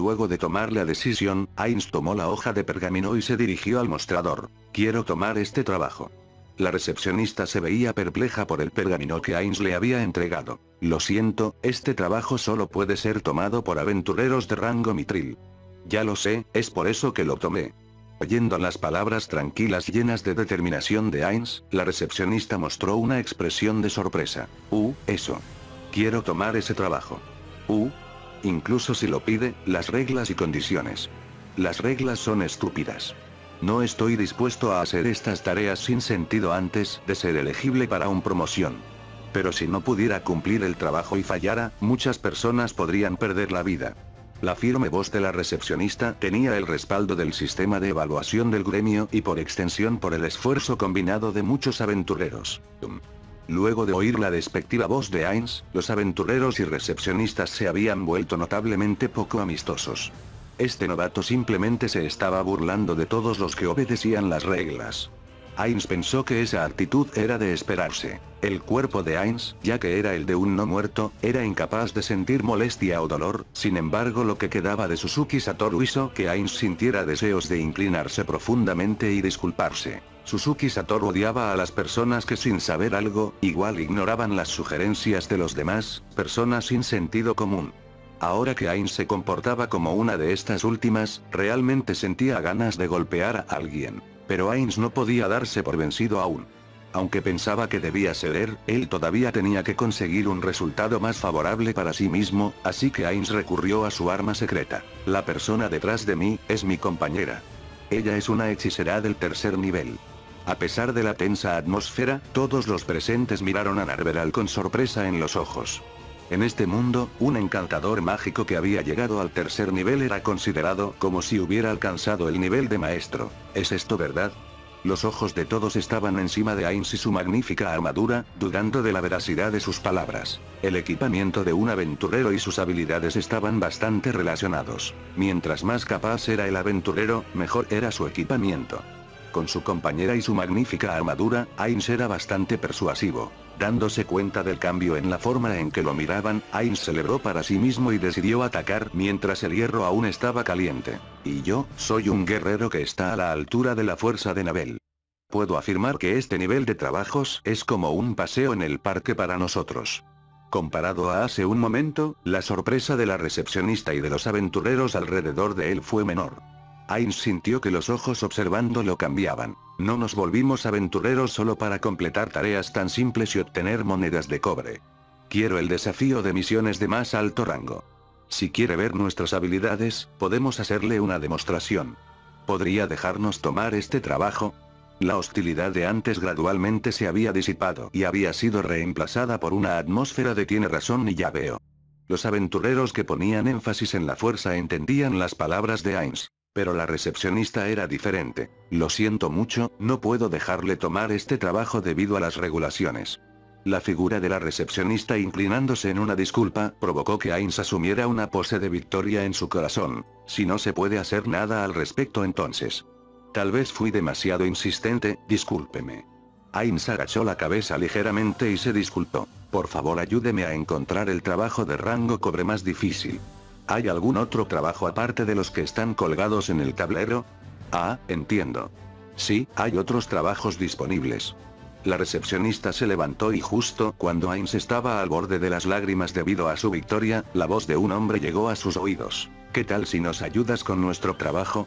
Luego de tomar la decisión, Ainz tomó la hoja de pergamino y se dirigió al mostrador. Quiero tomar este trabajo. La recepcionista se veía perpleja por el pergamino que Ainz le había entregado. Lo siento, este trabajo solo puede ser tomado por aventureros de rango mitril. Ya lo sé, es por eso que lo tomé. Oyendo las palabras tranquilas llenas de determinación de Ainz, la recepcionista mostró una expresión de sorpresa. Eso. Quiero tomar ese trabajo. Incluso si lo pide, las reglas y condiciones. Las reglas son estúpidas. No estoy dispuesto a hacer estas tareas sin sentido antes de ser elegible para una promoción. Pero si no pudiera cumplir el trabajo y fallara, muchas personas podrían perder la vida. La firme voz de la recepcionista tenía el respaldo del sistema de evaluación del gremio y por extensión por el esfuerzo combinado de muchos aventureros. Luego de oír la despectiva voz de Ainz, los aventureros y recepcionistas se habían vuelto notablemente poco amistosos. Este novato simplemente se estaba burlando de todos los que obedecían las reglas. Ainz pensó que esa actitud era de esperarse. El cuerpo de Ainz, ya que era el de un no muerto, era incapaz de sentir molestia o dolor, sin embargo lo que quedaba de Suzuki Satoru hizo que Ainz sintiera deseos de inclinarse profundamente y disculparse. Suzuki Satoru odiaba a las personas que sin saber algo, igual ignoraban las sugerencias de los demás, personas sin sentido común. Ahora que Ainz se comportaba como una de estas últimas, realmente sentía ganas de golpear a alguien. Pero Ainz no podía darse por vencido aún. Aunque pensaba que debía ceder, él todavía tenía que conseguir un resultado más favorable para sí mismo, así que Ainz recurrió a su arma secreta. La persona detrás de mí, es mi compañera. Ella es una hechicera del tercer nivel. A pesar de la tensa atmósfera, todos los presentes miraron a Narveral con sorpresa en los ojos. En este mundo, un encantador mágico que había llegado al tercer nivel era considerado como si hubiera alcanzado el nivel de maestro. ¿Es esto verdad? Los ojos de todos estaban encima de Ainz y su magnífica armadura, dudando de la veracidad de sus palabras. El equipamiento de un aventurero y sus habilidades estaban bastante relacionados. Mientras más capaz era el aventurero, mejor era su equipamiento. Con su compañera y su magnífica armadura, Ainz era bastante persuasivo. Dándose cuenta del cambio en la forma en que lo miraban, Ainz celebró para sí mismo y decidió atacar mientras el hierro aún estaba caliente. Y yo, soy un guerrero que está a la altura de la fuerza de Nabel. Puedo afirmar que este nivel de trabajos es como un paseo en el parque para nosotros. Comparado a hace un momento, la sorpresa de la recepcionista y de los aventureros alrededor de él fue menor. Ainz sintió que los ojos observándolo cambiaban. No nos volvimos aventureros solo para completar tareas tan simples y obtener monedas de cobre. Quiero el desafío de misiones de más alto rango. Si quiere ver nuestras habilidades, podemos hacerle una demostración. ¿Podría dejarnos tomar este trabajo? La hostilidad de antes gradualmente se había disipado y había sido reemplazada por una atmósfera de tiene razón y ya veo. Los aventureros que ponían énfasis en la fuerza entendían las palabras de Ainz. Pero la recepcionista era diferente. Lo siento mucho, no puedo dejarle tomar este trabajo debido a las regulaciones. La figura de la recepcionista inclinándose en una disculpa, provocó que Ainz asumiera una pose de victoria en su corazón. Si no se puede hacer nada al respecto entonces. Tal vez fui demasiado insistente, discúlpeme. Ainz agachó la cabeza ligeramente y se disculpó. Por favor ayúdeme a encontrar el trabajo de rango cobre más difícil. ¿Hay algún otro trabajo aparte de los que están colgados en el tablero? Entiendo. Sí, hay otros trabajos disponibles. La recepcionista se levantó y justo cuando Ainz estaba al borde de las lágrimas debido a su victoria, la voz de un hombre llegó a sus oídos. ¿Qué tal si nos ayudas con nuestro trabajo?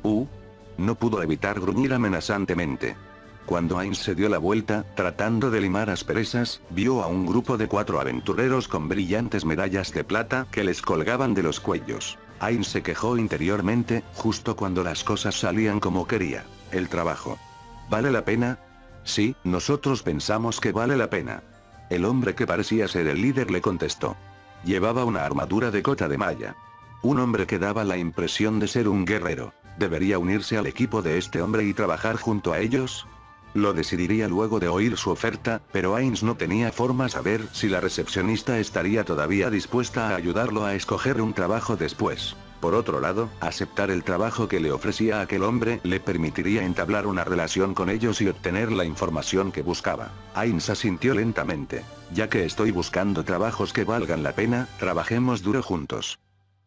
No pudo evitar gruñir amenazantemente. Cuando Ainz se dio la vuelta, tratando de limar asperezas, vio a un grupo de 4 aventureros con brillantes medallas de plata que les colgaban de los cuellos. Ainz se quejó interiormente, justo cuando las cosas salían como quería. El trabajo. ¿Vale la pena? Sí, nosotros pensamos que vale la pena. El hombre que parecía ser el líder le contestó. Llevaba una armadura de cota de malla. Un hombre que daba la impresión de ser un guerrero. ¿Debería unirse al equipo de este hombre y trabajar junto a ellos? Lo decidiría luego de oír su oferta, pero Ainz no tenía forma de saber si la recepcionista estaría todavía dispuesta a ayudarlo a escoger un trabajo después. Por otro lado, aceptar el trabajo que le ofrecía aquel hombre le permitiría entablar una relación con ellos y obtener la información que buscaba. Ainz asintió lentamente. Ya que estoy buscando trabajos que valgan la pena, trabajemos duro juntos.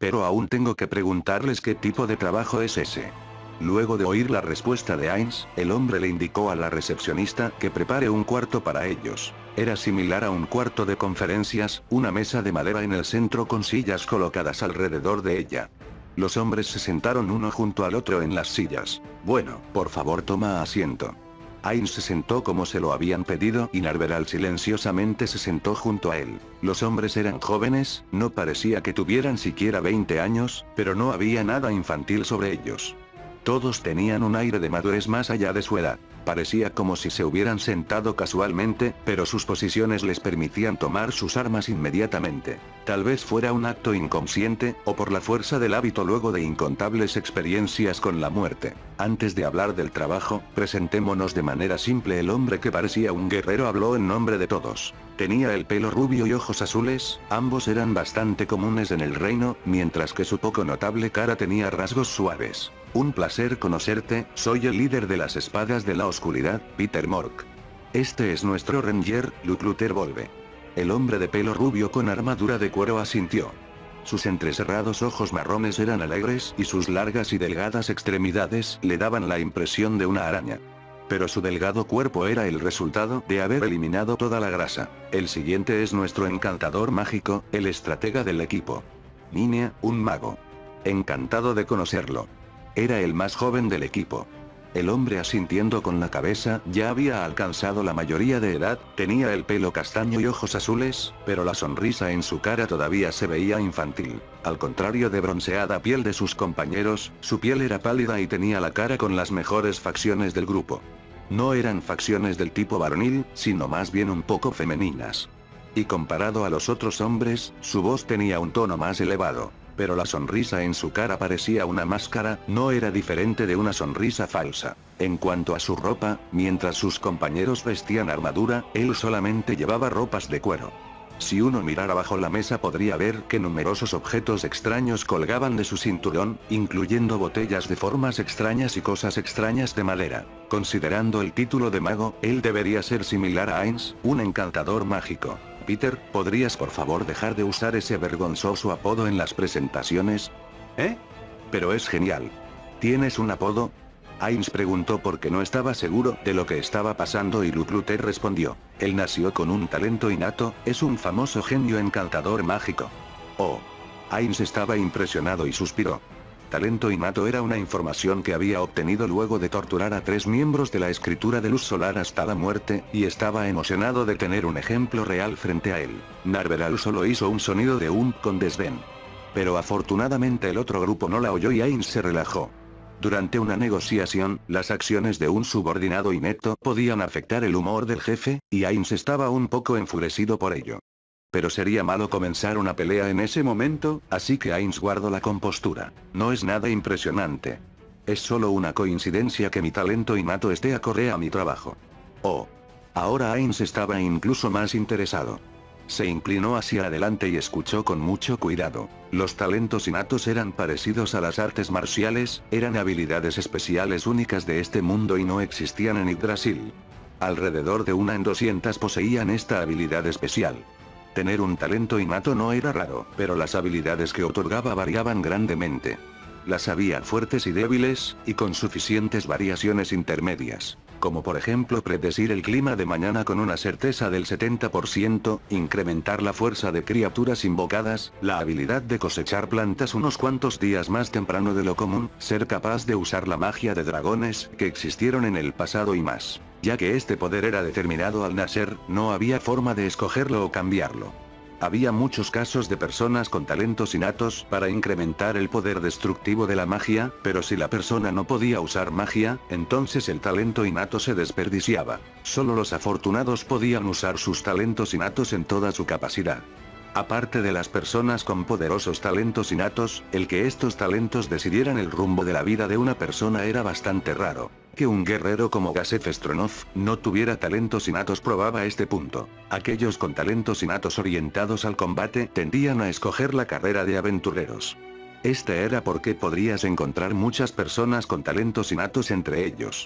Pero aún tengo que preguntarles qué tipo de trabajo es ese. Luego de oír la respuesta de Ainz, el hombre le indicó a la recepcionista que prepare un cuarto para ellos. Era similar a un cuarto de conferencias, una mesa de madera en el centro con sillas colocadas alrededor de ella. Los hombres se sentaron uno junto al otro en las sillas. Bueno, por favor toma asiento. Ainz se sentó como se lo habían pedido y Narveral silenciosamente se sentó junto a él. Los hombres eran jóvenes, no parecía que tuvieran siquiera 20 años, pero no había nada infantil sobre ellos. Todos tenían un aire de madurez más allá de su edad. Parecía como si se hubieran sentado casualmente, pero sus posiciones les permitían tomar sus armas inmediatamente. Tal vez fuera un acto inconsciente, o por la fuerza del hábito luego de incontables experiencias con la muerte. Antes de hablar del trabajo, presentémonos de manera simple. El hombre que parecía un guerrero habló en nombre de todos. Tenía el pelo rubio y ojos azules, ambos eran bastante comunes en el reino, mientras que su poco notable cara tenía rasgos suaves. Un placer conocerte, soy el líder de las espadas de la oscuridad, Peter Mork. Este es nuestro ranger, Luther Volve. El hombre de pelo rubio con armadura de cuero asintió. Sus entrecerrados ojos marrones eran alegres y sus largas y delgadas extremidades le daban la impresión de una araña. Pero su delgado cuerpo era el resultado de haber eliminado toda la grasa. El siguiente es nuestro encantador mágico, el estratega del equipo. Niña, un mago. Encantado de conocerlo. Era el más joven del equipo. El hombre asintiendo con la cabeza ya había alcanzado la mayoría de edad, tenía el pelo castaño y ojos azules, pero la sonrisa en su cara todavía se veía infantil. Al contrario de bronceada piel de sus compañeros, su piel era pálida y tenía la cara con las mejores facciones del grupo. No eran facciones del tipo varonil, sino más bien un poco femeninas. Y comparado a los otros hombres, su voz tenía un tono más elevado. Pero la sonrisa en su cara parecía una máscara, no era diferente de una sonrisa falsa. En cuanto a su ropa, mientras sus compañeros vestían armadura, él solamente llevaba ropas de cuero. Si uno mirara bajo la mesa podría ver que numerosos objetos extraños colgaban de su cinturón, incluyendo botellas de formas extrañas y cosas extrañas de madera. Considerando el título de mago, él debería ser similar a Ainz, un encantador mágico. Peter, ¿podrías por favor dejar de usar ese vergonzoso apodo en las presentaciones? ¿Eh? Pero es genial. ¿Tienes un apodo? Ainz preguntó porque no estaba seguro de lo que estaba pasando y Luther respondió. Él nació con un talento innato, es un famoso genio encantador mágico. Oh. Ainz estaba impresionado y suspiró. Talento innato era una información que había obtenido luego de torturar a 3 miembros de la escritura de luz solar hasta la muerte, y estaba emocionado de tener un ejemplo real frente a él. Narveral solo hizo un sonido de con desdén. Pero afortunadamente el otro grupo no la oyó y Ainz se relajó. Durante una negociación, las acciones de un subordinado inepto podían afectar el humor del jefe, y Ainz estaba un poco enfurecido por ello. Pero sería malo comenzar una pelea en ese momento, así que Ainz guardó la compostura. No es nada impresionante. Es solo una coincidencia que mi talento innato esté acorde a mi trabajo. Oh. Ahora Ainz estaba incluso más interesado. Se inclinó hacia adelante y escuchó con mucho cuidado. Los talentos innatos eran parecidos a las artes marciales, eran habilidades especiales únicas de este mundo y no existían en Yggdrasil. Alrededor de 1 en 200 poseían esta habilidad especial. Tener un talento innato no era raro, pero las habilidades que otorgaba variaban grandemente. Las había fuertes y débiles, y con suficientes variaciones intermedias. Como por ejemplo predecir el clima de mañana con una certeza del 70%, incrementar la fuerza de criaturas invocadas, la habilidad de cosechar plantas unos cuantos días más temprano de lo común, ser capaz de usar la magia de dragones que existieron en el pasado y más. Ya que este poder era determinado al nacer, no había forma de escogerlo o cambiarlo. Había muchos casos de personas con talentos innatos para incrementar el poder destructivo de la magia, pero si la persona no podía usar magia, entonces el talento innato se desperdiciaba. Solo los afortunados podían usar sus talentos innatos en toda su capacidad. Aparte de las personas con poderosos talentos innatos, el que estos talentos decidieran el rumbo de la vida de una persona era bastante raro. Que un guerrero como Gasef Stronov no tuviera talentos innatos probaba este punto. Aquellos con talentos innatos orientados al combate tendían a escoger la carrera de aventureros. Este era porque podrías encontrar muchas personas con talentos innatos entre ellos.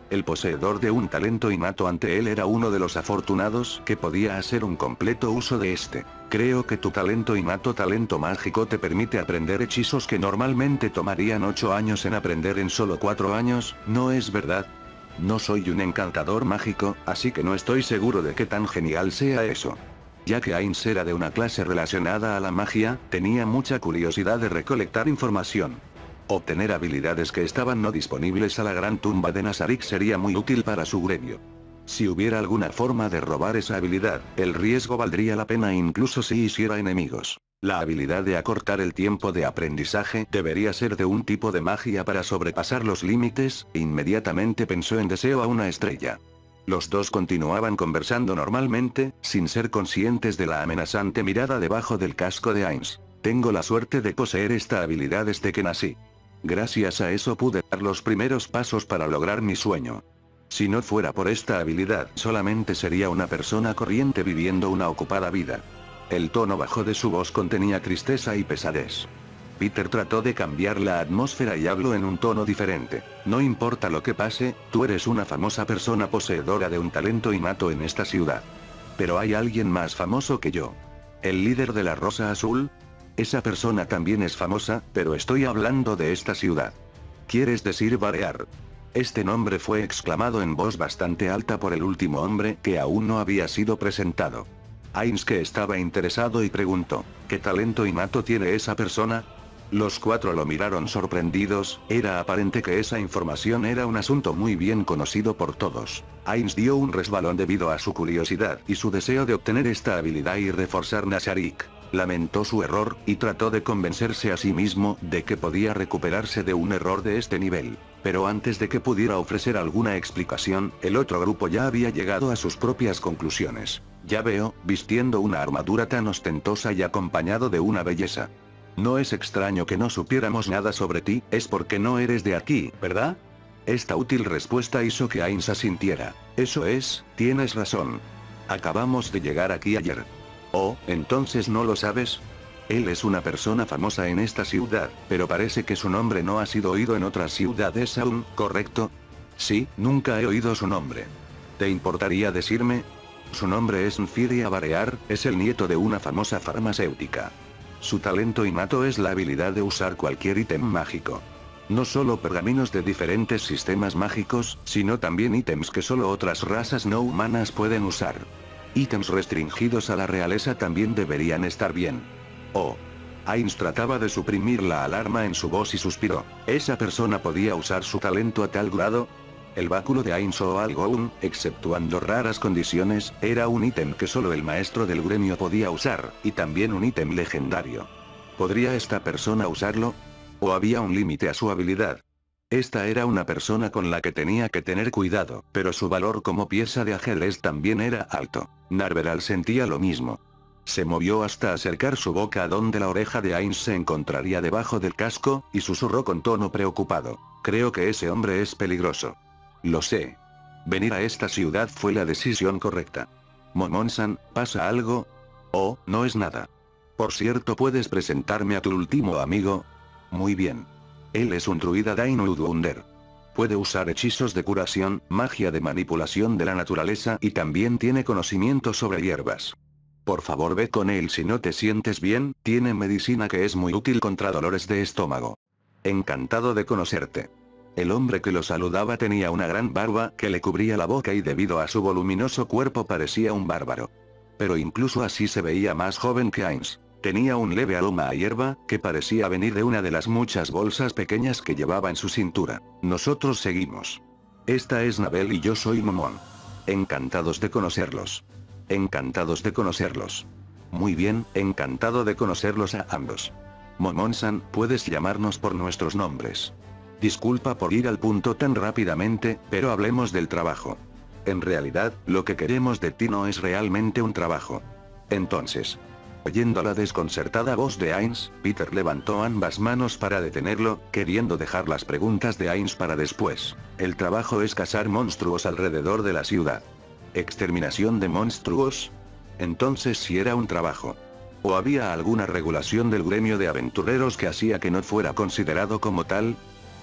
El poseedor de un talento innato ante él era uno de los afortunados que podía hacer un completo uso de este. Creo que tu talento innato, talento mágico, te permite aprender hechizos que normalmente tomarían 8 años en aprender en solo 4 años, ¿no es verdad? No soy un encantador mágico, así que no estoy seguro de qué tan genial sea eso. Ya que Ainz era de una clase relacionada a la magia, tenía mucha curiosidad de recolectar información. Obtener habilidades que estaban no disponibles a la gran tumba de Nazarik sería muy útil para su gremio. Si hubiera alguna forma de robar esa habilidad, el riesgo valdría la pena incluso si hiciera enemigos. La habilidad de acortar el tiempo de aprendizaje debería ser de un tipo de magia para sobrepasar los límites, e inmediatamente pensó en Deseo a una estrella. Los dos continuaban conversando normalmente, sin ser conscientes de la amenazante mirada debajo del casco de Ainz. Tengo la suerte de poseer esta habilidad desde que nací. Gracias a eso pude dar los primeros pasos para lograr mi sueño. Si no fuera por esta habilidad, solamente sería una persona corriente viviendo una ocupada vida. El tono bajo de su voz contenía tristeza y pesadez. Peter trató de cambiar la atmósfera y habló en un tono diferente. No importa lo que pase, tú eres una famosa persona poseedora de un talento innato en esta ciudad. Pero hay alguien más famoso que yo. ¿El líder de la Rosa Azul? Esa persona también es famosa, pero estoy hablando de esta ciudad. ¿Quieres decir Barear? Este nombre fue exclamado en voz bastante alta por el último hombre que aún no había sido presentado. Ainz, que estaba interesado, y preguntó, ¿qué talento innato tiene esa persona? Los cuatro lo miraron sorprendidos, era aparente que esa información era un asunto muy bien conocido por todos. Ainz dio un resbalón debido a su curiosidad y su deseo de obtener esta habilidad y reforzar Nazarik. Lamentó su error, y trató de convencerse a sí mismo de que podía recuperarse de un error de este nivel. Pero antes de que pudiera ofrecer alguna explicación, el otro grupo ya había llegado a sus propias conclusiones. Ya veo, vistiendo una armadura tan ostentosa y acompañado de una belleza. No es extraño que no supiéramos nada sobre ti, es porque no eres de aquí, ¿verdad? Esta útil respuesta hizo que Ainz asintiera. Eso es, tienes razón. Acabamos de llegar aquí ayer. Oh, ¿entonces no lo sabes? Él es una persona famosa en esta ciudad, pero parece que su nombre no ha sido oído en otras ciudades aún, ¿correcto? Sí, nunca he oído su nombre. ¿Te importaría decirme? Su nombre es Nfiria Barear, es el nieto de una famosa farmacéutica. Su talento innato es la habilidad de usar cualquier ítem mágico. No solo pergaminos de diferentes sistemas mágicos, sino también ítems que solo otras razas no humanas pueden usar. Ítems restringidos a la realeza también deberían estar bien. Oh. Ainz trataba de suprimir la alarma en su voz y suspiró. ¿Esa persona podía usar su talento a tal grado? El báculo de Ainz o algo aún, exceptuando raras condiciones, era un ítem que solo el maestro del gremio podía usar, y también un ítem legendario. ¿Podría esta persona usarlo? ¿O había un límite a su habilidad? Esta era una persona con la que tenía que tener cuidado, pero su valor como pieza de ajedrez también era alto. Narveral sentía lo mismo. Se movió hasta acercar su boca a donde la oreja de Ainz se encontraría debajo del casco, y susurró con tono preocupado. Creo que ese hombre es peligroso. Lo sé. Venir a esta ciudad fue la decisión correcta. Momon-san, ¿pasa algo? Oh, no es nada. Por cierto, ¿puedes presentarme a tu último amigo? Muy bien. Él es un druida Dainudwunder. Puede usar hechizos de curación, magia de manipulación de la naturaleza y también tiene conocimiento sobre hierbas. Por favor, ve con él si no te sientes bien, tiene medicina que es muy útil contra dolores de estómago. Encantado de conocerte. El hombre que lo saludaba tenía una gran barba que le cubría la boca y debido a su voluminoso cuerpo parecía un bárbaro. Pero incluso así se veía más joven que Ainz. Tenía un leve aroma a hierba, que parecía venir de una de las muchas bolsas pequeñas que llevaba en su cintura. Nosotros seguimos. Esta es Nabel y yo soy Momon. Encantados de conocerlos. Encantados de conocerlos. Muy bien, encantado de conocerlos a ambos. Momon-san, puedes llamarnos por nuestros nombres. Disculpa por ir al punto tan rápidamente, pero hablemos del trabajo. En realidad, lo que queremos de ti no es realmente un trabajo. Entonces... Oyendo la desconcertada voz de Ainz, Peter levantó ambas manos para detenerlo, queriendo dejar las preguntas de Ainz para después. El trabajo es cazar monstruos alrededor de la ciudad. ¿Exterminación de monstruos? Entonces sí era un trabajo. ¿O había alguna regulación del gremio de aventureros que hacía que no fuera considerado como tal?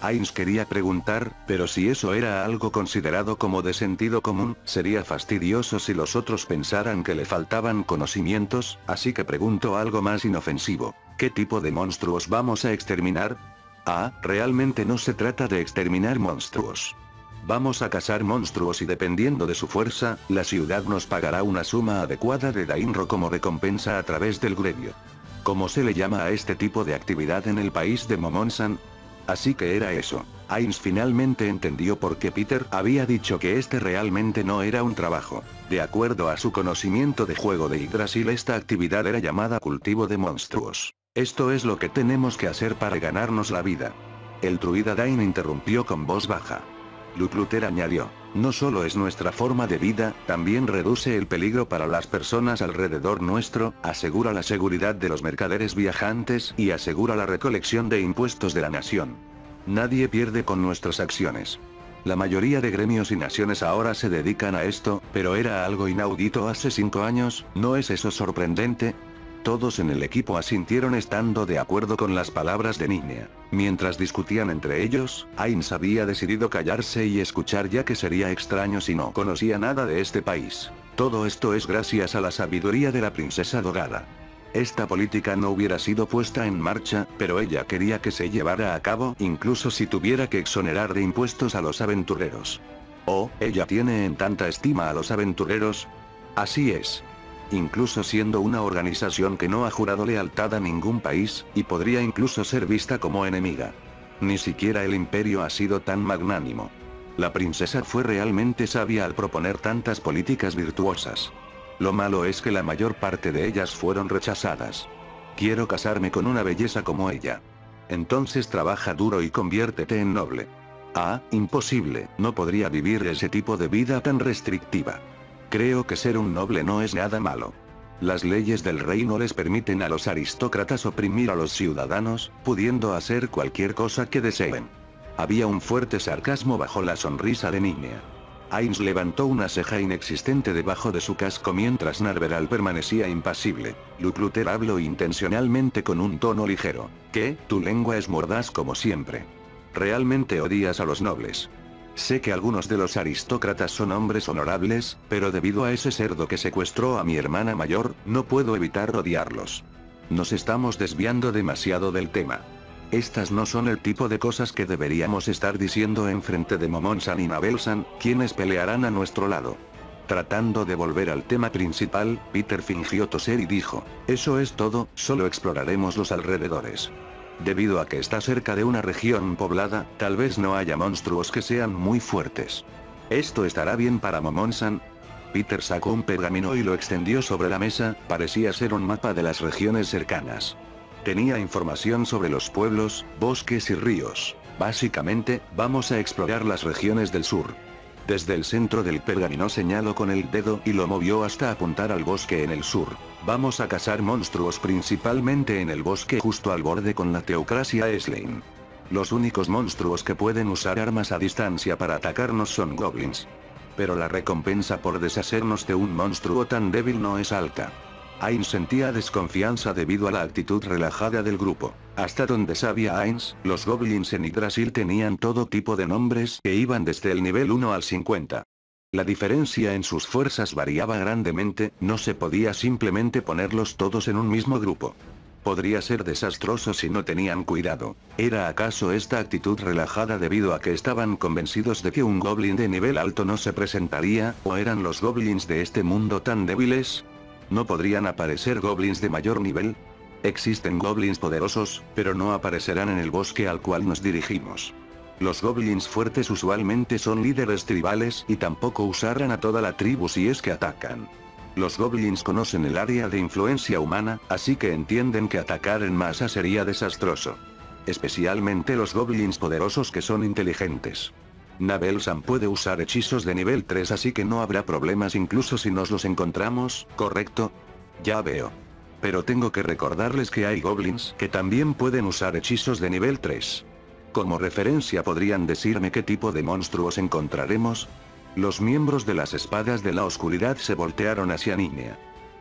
Ainz quería preguntar, pero si eso era algo considerado como de sentido común, sería fastidioso si los otros pensaran que le faltaban conocimientos, así que preguntó algo más inofensivo. ¿Qué tipo de monstruos vamos a exterminar? Ah, realmente no se trata de exterminar monstruos. Vamos a cazar monstruos y dependiendo de su fuerza, la ciudad nos pagará una suma adecuada de Dainro como recompensa a través del gremio. ¿Cómo se le llama a este tipo de actividad en el país de Momon-san? Así que era eso. Ainz finalmente entendió por qué Peter había dicho que este realmente no era un trabajo. De acuerdo a su conocimiento de juego de Yggdrasil, esta actividad era llamada cultivo de monstruos. Esto es lo que tenemos que hacer para ganarnos la vida. El druida Dain interrumpió con voz baja. Lukluter añadió, no solo es nuestra forma de vida, también reduce el peligro para las personas alrededor nuestro, asegura la seguridad de los mercaderes viajantes y asegura la recolección de impuestos de la nación. Nadie pierde con nuestras acciones. La mayoría de gremios y naciones ahora se dedican a esto, pero era algo inaudito hace 5 años, ¿no es eso sorprendente? Todos en el equipo asintieron estando de acuerdo con las palabras de Niña. Mientras discutían entre ellos, Ainz había decidido callarse y escuchar ya que sería extraño si no conocía nada de este país. Todo esto es gracias a la sabiduría de la princesa Dogada. Esta política no hubiera sido puesta en marcha, pero ella quería que se llevara a cabo incluso si tuviera que exonerar de impuestos a los aventureros. Oh, ella tiene en tanta estima a los aventureros. Así es. Incluso siendo una organización que no ha jurado lealtad a ningún país, y podría incluso ser vista como enemiga. Ni siquiera el imperio ha sido tan magnánimo. La princesa fue realmente sabia al proponer tantas políticas virtuosas. Lo malo es que la mayor parte de ellas fueron rechazadas. Quiero casarme con una belleza como ella. Entonces trabaja duro y conviértete en noble. Ah, imposible, no podría vivir ese tipo de vida tan restrictiva. Creo que ser un noble no es nada malo. Las leyes del reino les permiten a los aristócratas oprimir a los ciudadanos, pudiendo hacer cualquier cosa que deseen. Había un fuerte sarcasmo bajo la sonrisa de Niña. Ainz levantó una ceja inexistente debajo de su casco mientras Narveral permanecía impasible. Lukluter habló intencionalmente con un tono ligero. ¿Qué? Tu lengua es mordaz como siempre. Realmente odias a los nobles. Sé que algunos de los aristócratas son hombres honorables, pero debido a ese cerdo que secuestró a mi hermana mayor, no puedo evitar odiarlos. Nos estamos desviando demasiado del tema. Estas no son el tipo de cosas que deberíamos estar diciendo en frente de Momon-san y Nabel-san, quienes pelearán a nuestro lado. Tratando de volver al tema principal, Peter fingió toser y dijo, eso es todo, solo exploraremos los alrededores. Debido a que está cerca de una región poblada, tal vez no haya monstruos que sean muy fuertes. ¿Esto estará bien para Momon-san? Peter sacó un pergamino y lo extendió sobre la mesa, parecía ser un mapa de las regiones cercanas. Tenía información sobre los pueblos, bosques y ríos. Básicamente, vamos a explorar las regiones del sur. Desde el centro del pergamino señaló con el dedo y lo movió hasta apuntar al bosque en el sur. Vamos a cazar monstruos principalmente en el bosque justo al borde con la teocracia Slane. Los únicos monstruos que pueden usar armas a distancia para atacarnos son goblins. Pero la recompensa por deshacernos de un monstruo tan débil no es alta. Ainz sentía desconfianza debido a la actitud relajada del grupo. Hasta donde sabía Ainz, los goblins en Yggdrasil tenían todo tipo de nombres que iban desde el nivel 1 al 50. La diferencia en sus fuerzas variaba grandemente, no se podía simplemente ponerlos todos en un mismo grupo. Podría ser desastroso si no tenían cuidado. ¿Era acaso esta actitud relajada debido a que estaban convencidos de que un goblin de nivel alto no se presentaría, o eran los goblins de este mundo tan débiles? ¿No podrían aparecer goblins de mayor nivel? Existen goblins poderosos, pero no aparecerán en el bosque al cual nos dirigimos. Los goblins fuertes usualmente son líderes tribales y tampoco usarán a toda la tribu si es que atacan. Los goblins conocen el área de influencia humana, así que entienden que atacar en masa sería desastroso. Especialmente los goblins poderosos que son inteligentes. Nabel-san puede usar hechizos de nivel 3 así que no habrá problemas incluso si nos los encontramos, ¿correcto? Ya veo. Pero tengo que recordarles que hay goblins que también pueden usar hechizos de nivel 3. Como referencia podrían decirme qué tipo de monstruos encontraremos. Los miembros de las espadas de la oscuridad se voltearon hacia Niña.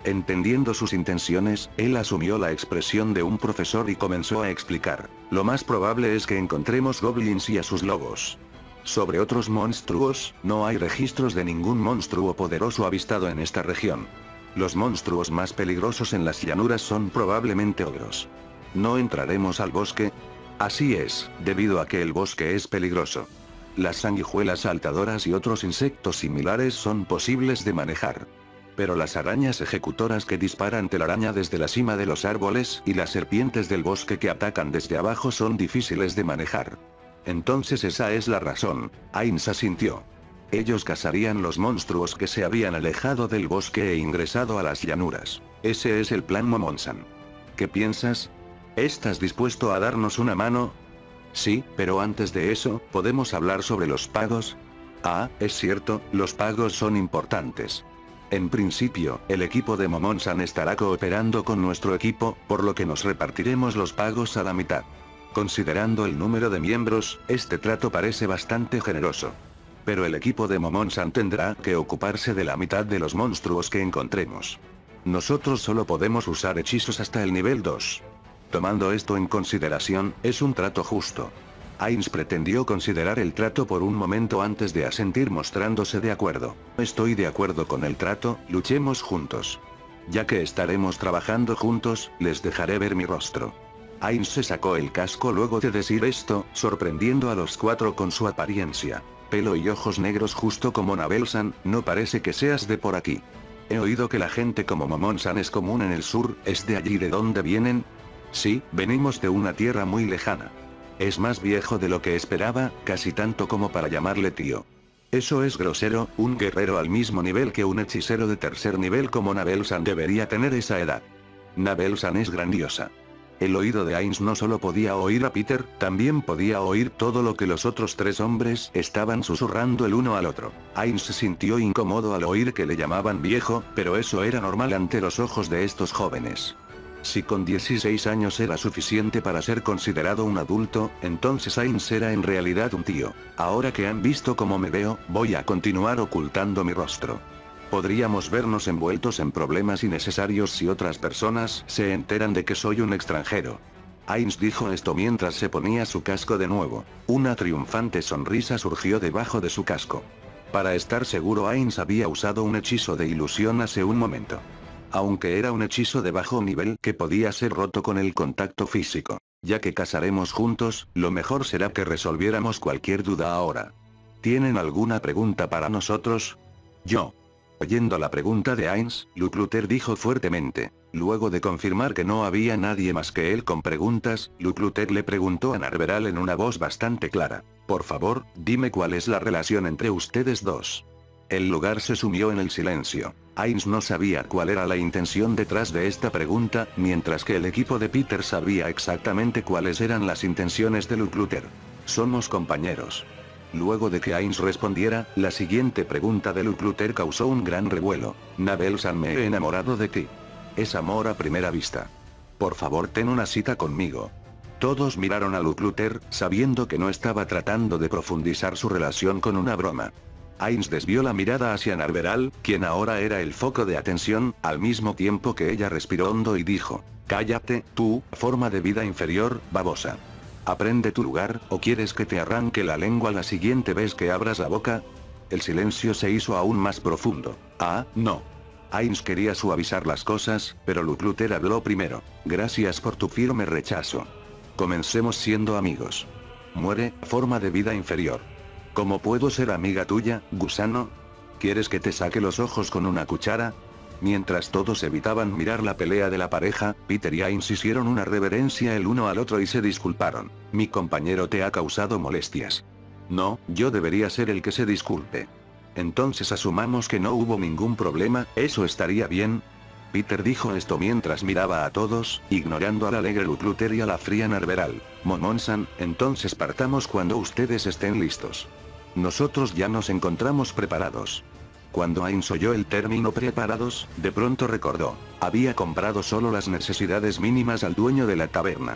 Entendiendo sus intenciones, él asumió la expresión de un profesor y comenzó a explicar. Lo más probable es que encontremos goblins y a sus lobos. Sobre otros monstruos, no hay registros de ningún monstruo poderoso avistado en esta región. Los monstruos más peligrosos en las llanuras son probablemente ogros. ¿No entraremos al bosque? Así es, debido a que el bosque es peligroso. Las sanguijuelas saltadoras y otros insectos similares son posibles de manejar. Pero las arañas ejecutoras que disparan telaraña desde la cima de los árboles y las serpientes del bosque que atacan desde abajo son difíciles de manejar. Entonces esa es la razón, Ainz asintió. Ellos cazarían los monstruos que se habían alejado del bosque e ingresado a las llanuras. Ese es el plan Momon-san. ¿Qué piensas? ¿Estás dispuesto a darnos una mano? Sí, pero antes de eso, ¿podemos hablar sobre los pagos? Ah, es cierto, los pagos son importantes. En principio, el equipo de Momon-san estará cooperando con nuestro equipo, por lo que nos repartiremos los pagos a la mitad. Considerando el número de miembros, este trato parece bastante generoso. Pero el equipo de Momon-san tendrá que ocuparse de la mitad de los monstruos que encontremos. Nosotros solo podemos usar hechizos hasta el nivel 2. Tomando esto en consideración, es un trato justo. Ainz pretendió considerar el trato por un momento antes de asentir mostrándose de acuerdo. Estoy de acuerdo con el trato, luchemos juntos. Ya que estaremos trabajando juntos, les dejaré ver mi rostro. Ainz se sacó el casco luego de decir esto, sorprendiendo a los cuatro con su apariencia. Pelo y ojos negros justo como Nabel-san, no parece que seas de por aquí. He oído que la gente como Momon-san es común en el sur, ¿es de allí de donde vienen? Sí, venimos de una tierra muy lejana. Es más viejo de lo que esperaba, casi tanto como para llamarle tío. Eso es grosero, un guerrero al mismo nivel que un hechicero de tercer nivel como Nabel-san debería tener esa edad. Nabel-san es grandiosa. El oído de Ainz no solo podía oír a Peter, también podía oír todo lo que los otros tres hombres estaban susurrando el uno al otro. Ainz se sintió incómodo al oír que le llamaban viejo, pero eso era normal ante los ojos de estos jóvenes. Si con 16 años era suficiente para ser considerado un adulto, entonces Ainz era en realidad un tío. Ahora que han visto cómo me veo, voy a continuar ocultando mi rostro. Podríamos vernos envueltos en problemas innecesarios si otras personas se enteran de que soy un extranjero. Ainz dijo esto mientras se ponía su casco de nuevo. Una triunfante sonrisa surgió debajo de su casco. Para estar seguro, Ainz había usado un hechizo de ilusión hace un momento. Aunque era un hechizo de bajo nivel que podía ser roto con el contacto físico. Ya que cazaremos juntos, lo mejor será que resolviéramos cualquier duda ahora. ¿Tienen alguna pregunta para nosotros? Yo. Oyendo la pregunta de Ainz, Lukluter dijo fuertemente. Luego de confirmar que no había nadie más que él con preguntas, Lukluter le preguntó a Narveral en una voz bastante clara. Por favor, dime cuál es la relación entre ustedes dos. El lugar se sumió en el silencio. Ainz no sabía cuál era la intención detrás de esta pregunta, mientras que el equipo de Peter sabía exactamente cuáles eran las intenciones de Lukluter. Somos compañeros. Luego de que Ainz respondiera, la siguiente pregunta de Lukluter causó un gran revuelo. Nabel-san, me he enamorado de ti. Es amor a primera vista. Por favor, ten una cita conmigo. Todos miraron a Lukluter, sabiendo que no estaba tratando de profundizar su relación con una broma. Ainz desvió la mirada hacia Narveral, quien ahora era el foco de atención, al mismo tiempo que ella respiró hondo y dijo, cállate, tú, forma de vida inferior, babosa. Aprende tu lugar, ¿o quieres que te arranque la lengua la siguiente vez que abras la boca? El silencio se hizo aún más profundo. Ah, no. Ainz quería suavizar las cosas, pero Lukluter habló primero. Gracias por tu firme rechazo. Comencemos siendo amigos. Muere, forma de vida inferior. ¿Cómo puedo ser amiga tuya, gusano? ¿Quieres que te saque los ojos con una cuchara? Mientras todos evitaban mirar la pelea de la pareja, Peter y Ainz hicieron una reverencia el uno al otro y se disculparon. Mi compañero te ha causado molestias. No, yo debería ser el que se disculpe. Entonces asumamos que no hubo ningún problema, ¿eso estaría bien? Peter dijo esto mientras miraba a todos, ignorando al alegre Lukluter y a la fría Narveral. Momon-san, entonces partamos cuando ustedes estén listos. Nosotros ya nos encontramos preparados. Cuando Ainz oyó el término preparados, de pronto recordó. Había comprado solo las necesidades mínimas al dueño de la taberna.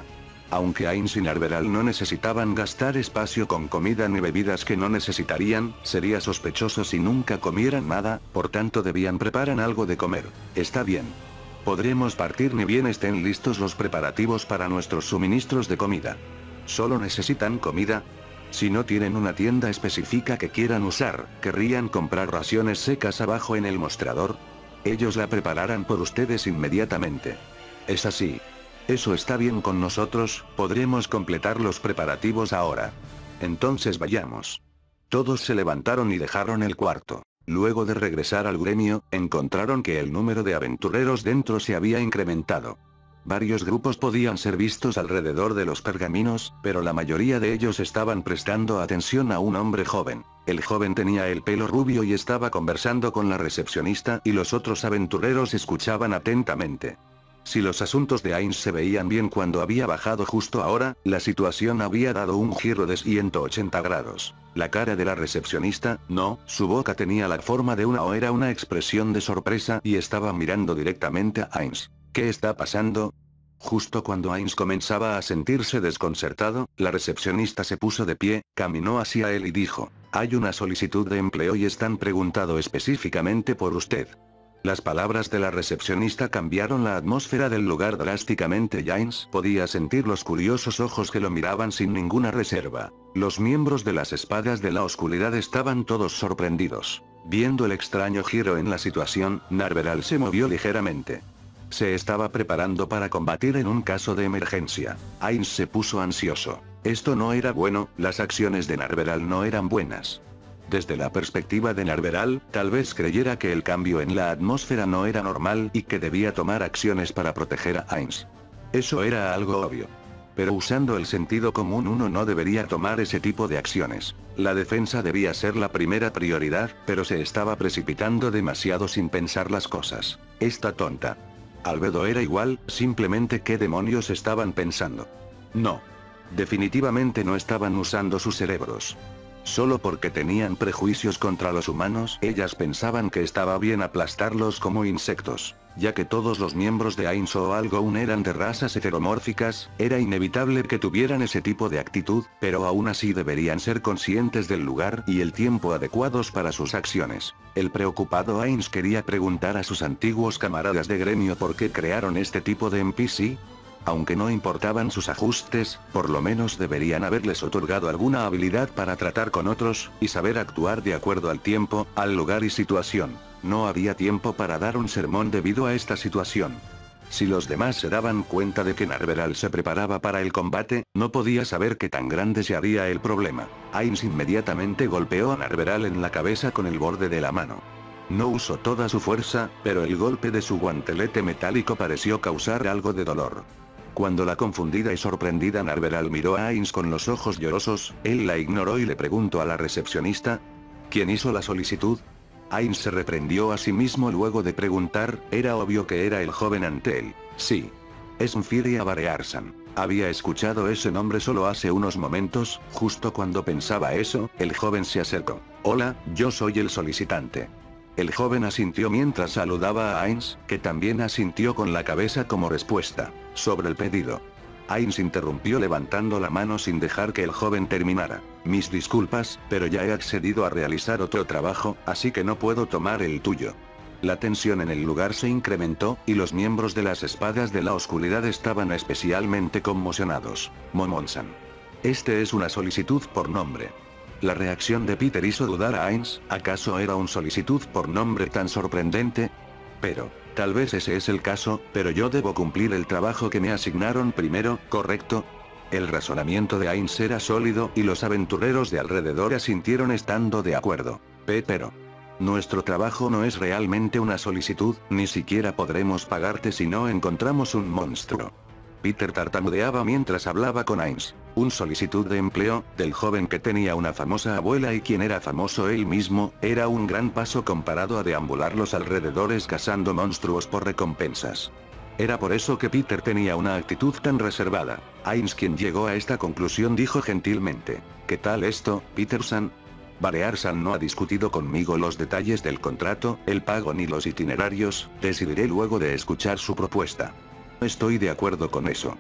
Aunque Ainz y Narveral no necesitaban gastar espacio con comida ni bebidas que no necesitarían, sería sospechoso si nunca comieran nada, por tanto debían preparar algo de comer. Está bien. Podremos partir ni bien estén listos los preparativos para nuestros suministros de comida. ¿Solo necesitan comida? Si no tienen una tienda específica que quieran usar, ¿querrían comprar raciones secas abajo en el mostrador? Ellos la prepararán por ustedes inmediatamente. Es así. Eso está bien con nosotros, podremos completar los preparativos ahora. Entonces vayamos. Todos se levantaron y dejaron el cuarto. Luego de regresar al gremio, encontraron que el número de aventureros dentro se había incrementado. Varios grupos podían ser vistos alrededor de los pergaminos, pero la mayoría de ellos estaban prestando atención a un hombre joven. El joven tenía el pelo rubio y estaba conversando con la recepcionista y los otros aventureros escuchaban atentamente. Si los asuntos de Ainz se veían bien cuando había bajado justo ahora, la situación había dado un giro de 180 grados. La cara de la recepcionista, no, su boca tenía la forma de una o era una expresión de sorpresa y estaba mirando directamente a Ainz. ¿Qué está pasando? Justo cuando Ainz comenzaba a sentirse desconcertado, la recepcionista se puso de pie, caminó hacia él y dijo, hay una solicitud de empleo y están preguntando específicamente por usted. Las palabras de la recepcionista cambiaron la atmósfera del lugar drásticamente y Ainz podía sentir los curiosos ojos que lo miraban sin ninguna reserva. Los miembros de las espadas de la oscuridad estaban todos sorprendidos. Viendo el extraño giro en la situación, Narveral se movió ligeramente. Se estaba preparando para combatir en un caso de emergencia. Ainz se puso ansioso. Esto no era bueno, las acciones de Narveral no eran buenas. Desde la perspectiva de Narveral, tal vez creyera que el cambio en la atmósfera no era normal y que debía tomar acciones para proteger a Ainz. Eso era algo obvio. Pero usando el sentido común uno no debería tomar ese tipo de acciones. La defensa debía ser la primera prioridad, pero se estaba precipitando demasiado sin pensar las cosas. Esta tonta. Albedo era igual, simplemente qué demonios estaban pensando. No. Definitivamente no estaban usando sus cerebros. Solo porque tenían prejuicios contra los humanos, ellas pensaban que estaba bien aplastarlos como insectos. Ya que todos los miembros de Ainz o Algoun eran de razas heteromórficas, era inevitable que tuvieran ese tipo de actitud, pero aún así deberían ser conscientes del lugar y el tiempo adecuados para sus acciones. El preocupado Ainz quería preguntar a sus antiguos camaradas de gremio por qué crearon este tipo de NPC. Aunque no importaban sus ajustes, por lo menos deberían haberles otorgado alguna habilidad para tratar con otros, y saber actuar de acuerdo al tiempo, al lugar y situación. No había tiempo para dar un sermón debido a esta situación. Si los demás se daban cuenta de que Narveral se preparaba para el combate, no podía saber qué tan grande se haría el problema. Ainz inmediatamente golpeó a Narveral en la cabeza con el borde de la mano. No usó toda su fuerza, pero el golpe de su guantelete metálico pareció causar algo de dolor. Cuando la confundida y sorprendida Narveral miró a Ainz con los ojos llorosos, él la ignoró y le preguntó a la recepcionista, ¿quién hizo la solicitud? Ainz se reprendió a sí mismo luego de preguntar, era obvio que era el joven ante él. Sí. Es Mfiria Barearsan. Había escuchado ese nombre solo hace unos momentos, justo cuando pensaba eso, el joven se acercó. Hola, yo soy el solicitante. El joven asintió mientras saludaba a Ainz, que también asintió con la cabeza como respuesta. Sobre el pedido. Ainz interrumpió levantando la mano sin dejar que el joven terminara. Mis disculpas, pero ya he accedido a realizar otro trabajo, así que no puedo tomar el tuyo. La tensión en el lugar se incrementó, y los miembros de las espadas de la oscuridad estaban especialmente conmocionados. Momon-san. Este es una solicitud por nombre. La reacción de Peter hizo dudar a Ainz, ¿acaso era una solicitud por nombre tan sorprendente? Pero, tal vez ese es el caso, pero yo debo cumplir el trabajo que me asignaron primero, ¿correcto? El razonamiento de Ainz era sólido y los aventureros de alrededor asintieron estando de acuerdo. Pero, nuestro trabajo no es realmente una solicitud, ni siquiera podremos pagarte si no encontramos un monstruo. Peter tartamudeaba mientras hablaba con Ainz. Un solicitud de empleo, del joven que tenía una famosa abuela y quien era famoso él mismo, era un gran paso comparado a deambular los alrededores cazando monstruos por recompensas. Era por eso que Peter tenía una actitud tan reservada. Ainz, quien llegó a esta conclusión, dijo gentilmente, ¿qué tal esto, Peterson? Barearsan no ha discutido conmigo los detalles del contrato, el pago ni los itinerarios, decidiré luego de escuchar su propuesta. Estoy de acuerdo con eso.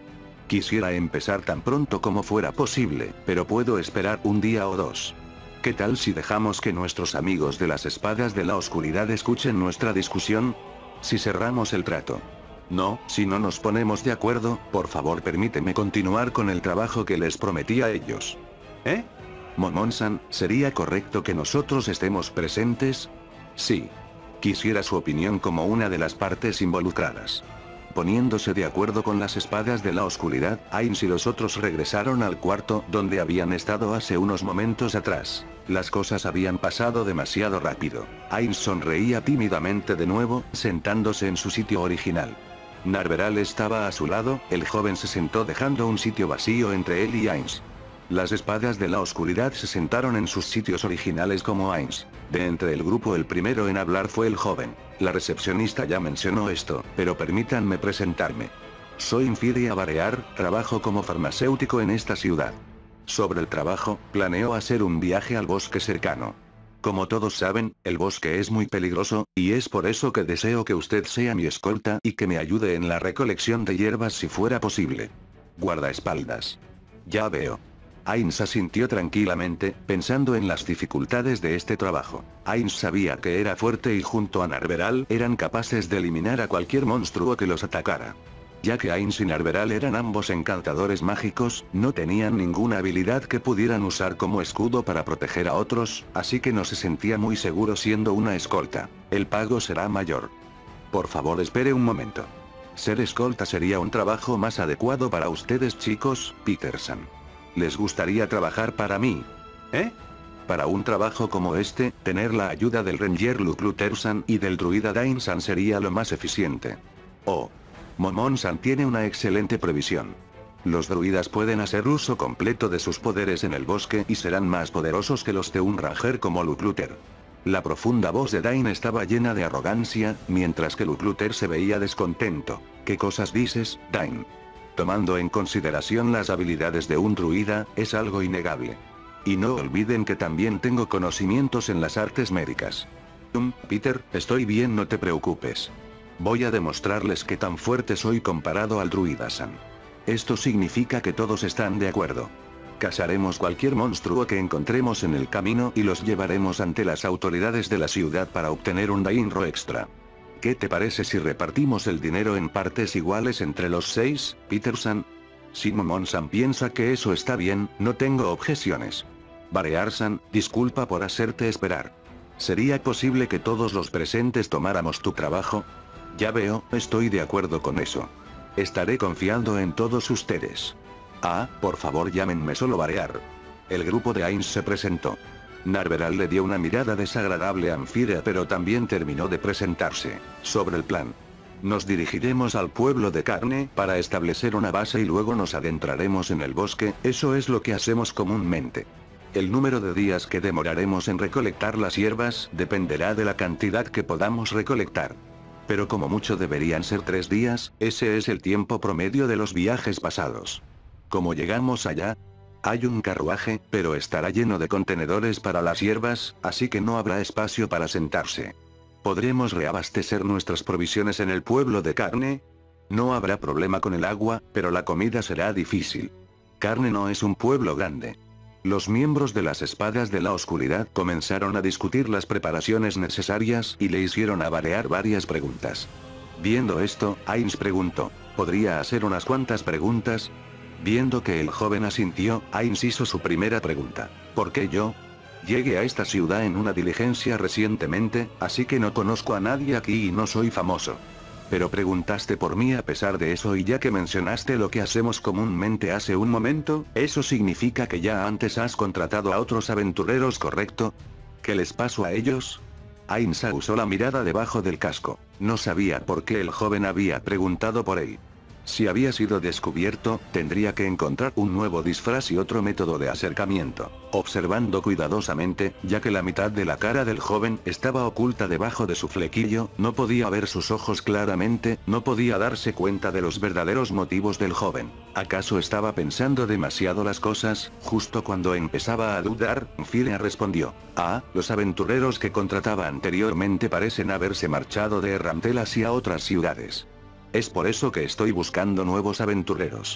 Quisiera empezar tan pronto como fuera posible, pero puedo esperar un día o dos. ¿Qué tal si dejamos que nuestros amigos de las espadas de la oscuridad escuchen nuestra discusión? Si cerramos el trato. No, si no nos ponemos de acuerdo, por favor permíteme continuar con el trabajo que les prometí a ellos. ¿Eh? Momon-san, ¿sería correcto que nosotros estemos presentes? Sí. Quisiera su opinión como una de las partes involucradas. Poniéndose de acuerdo con las espadas de la oscuridad, Ainz y los otros regresaron al cuarto donde habían estado hace unos momentos atrás. Las cosas habían pasado demasiado rápido. Ainz sonreía tímidamente de nuevo, sentándose en su sitio original. Narveral estaba a su lado, el joven se sentó dejando un sitio vacío entre él y Ainz. Las espadas de la oscuridad se sentaron en sus sitios originales como Ainz. De entre el grupo el primero en hablar fue el joven. La recepcionista ya mencionó esto, pero permítanme presentarme. Soy Infiria Barear, trabajo como farmacéutico en esta ciudad. Sobre el trabajo, planeo hacer un viaje al bosque cercano. Como todos saben, el bosque es muy peligroso, y es por eso que deseo que usted sea mi escolta y que me ayude en la recolección de hierbas si fuera posible. Guardaespaldas. Ya veo. Ainz asintió tranquilamente, pensando en las dificultades de este trabajo. Ainz sabía que era fuerte y junto a Narveral eran capaces de eliminar a cualquier monstruo que los atacara. Ya que Ainz y Narveral eran ambos encantadores mágicos, no tenían ninguna habilidad que pudieran usar como escudo para proteger a otros, así que no se sentía muy seguro siendo una escolta. El pago será mayor. Por favor espere un momento. Ser escolta sería un trabajo más adecuado para ustedes chicos, Peterson. ¿Les gustaría trabajar para mí? ¿Eh? Para un trabajo como este, tener la ayuda del Ranger Lukluter-san y del druida Dain-san sería lo más eficiente. Oh. Momon-san tiene una excelente previsión. Los druidas pueden hacer uso completo de sus poderes en el bosque y serán más poderosos que los de un Ranger como Lukluter. La profunda voz de Dain estaba llena de arrogancia, mientras que Lukluter se veía descontento. ¿Qué cosas dices, Dain? Tomando en consideración las habilidades de un druida, es algo innegable. Y no olviden que también tengo conocimientos en las artes médicas. Peter, estoy bien, no te preocupes. Voy a demostrarles qué tan fuerte soy comparado al druida-san. Esto significa que todos están de acuerdo. Cazaremos cualquier monstruo que encontremos en el camino y los llevaremos ante las autoridades de la ciudad para obtener un Dainro extra. ¿Qué te parece si repartimos el dinero en partes iguales entre los 6, Peterson? Si Momon-san piensa que eso está bien, no tengo objeciones. Barear-san, disculpa por hacerte esperar. ¿Sería posible que todos los presentes tomáramos tu trabajo? Ya veo, estoy de acuerdo con eso. Estaré confiando en todos ustedes. Ah, por favor llámenme solo Barear. El grupo de Ainz se presentó. Narveral le dio una mirada desagradable a Amphira pero también terminó de presentarse. Sobre el plan. Nos dirigiremos al pueblo de Carne para establecer una base y luego nos adentraremos en el bosque, eso es lo que hacemos comúnmente. El número de días que demoraremos en recolectar las hierbas dependerá de la cantidad que podamos recolectar. Pero como mucho deberían ser 3 días, ese es el tiempo promedio de los viajes pasados. ¿Cómo llegamos allá? Hay un carruaje, pero estará lleno de contenedores para las hierbas, así que no habrá espacio para sentarse. ¿Podremos reabastecer nuestras provisiones en el pueblo de Carne? No habrá problema con el agua, pero la comida será difícil. Carne no es un pueblo grande. Los miembros de las espadas de la oscuridad comenzaron a discutir las preparaciones necesarias y le hicieron a Barear varias preguntas. Viendo esto, Ainz preguntó, ¿podría hacer unas cuantas preguntas? Viendo que el joven asintió, Ainz hizo su primera pregunta. ¿Por qué yo? Llegué a esta ciudad en una diligencia recientemente, así que no conozco a nadie aquí y no soy famoso. Pero preguntaste por mí a pesar de eso y ya que mencionaste lo que hacemos comúnmente hace un momento, eso significa que ya antes has contratado a otros aventureros, ¿correcto? ¿Qué les pasó a ellos? Ainz usó la mirada debajo del casco. No sabía por qué el joven había preguntado por él. Si había sido descubierto, tendría que encontrar un nuevo disfraz y otro método de acercamiento. Observando cuidadosamente, ya que la mitad de la cara del joven estaba oculta debajo de su flequillo, no podía ver sus ojos claramente, no podía darse cuenta de los verdaderos motivos del joven. ¿Acaso estaba pensando demasiado las cosas? Justo cuando empezaba a dudar, Firea respondió. Ah, los aventureros que contrataba anteriormente parecen haberse marchado de Errantel hacia otras ciudades. Es por eso que estoy buscando nuevos aventureros.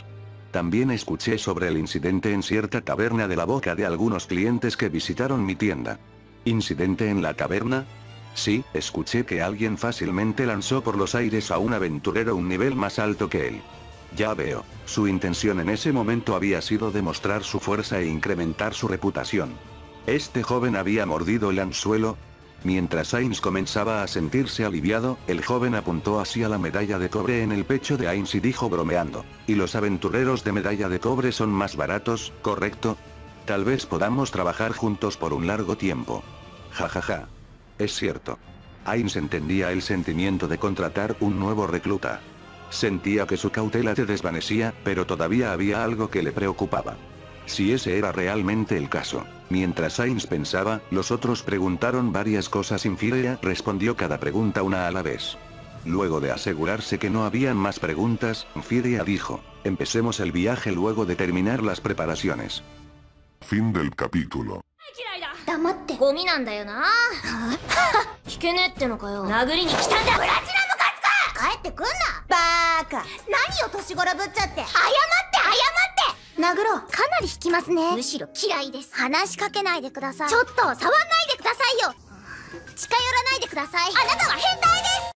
También escuché sobre el incidente en cierta taberna de la boca de algunos clientes que visitaron mi tienda. ¿Incidente en la taberna? Sí, escuché que alguien fácilmente lanzó por los aires a un aventurero un nivel más alto que él. Ya veo, su intención en ese momento había sido demostrar su fuerza e incrementar su reputación. Este joven había mordido el anzuelo. Mientras Ainz comenzaba a sentirse aliviado, el joven apuntó hacia la medalla de cobre en el pecho de Ainz y dijo bromeando: ¿y los aventureros de medalla de cobre son más baratos, correcto? Tal vez podamos trabajar juntos por un largo tiempo. Jajaja. Es cierto. Ainz entendía el sentimiento de contratar un nuevo recluta. Sentía que su cautela se desvanecía, pero todavía había algo que le preocupaba. Si ese era realmente el caso. Mientras Ainz pensaba, los otros preguntaron varias cosas y Firea respondió cada pregunta una a la vez. Luego de asegurarse que no habían más preguntas, Firea dijo: empecemos el viaje luego de terminar las preparaciones. Fin del capítulo. 黙ってゴミなんだよな。聞けねえってのかよ。殴りに来たんだ。プラチナムカツか帰ってくんなバーカ。何を年頃ぶっちゃって。謝って殴ろう。かなり引きますね。むしろ嫌いです。話しかけないでください。ちょっと触んないでくださいよ。近寄らないでください。あなたは変態です。